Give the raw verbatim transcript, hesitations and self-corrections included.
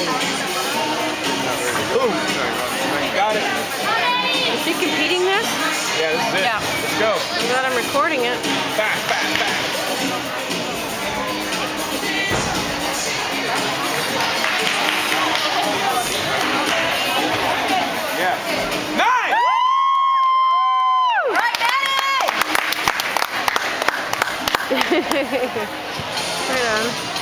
Ooh. Got it. Is she competing this? Yeah, this is it. Yeah. Let's go. I'm glad I'm recording it. Fast, fast, fast. Yeah. Nice! All right, Maddie! Right on.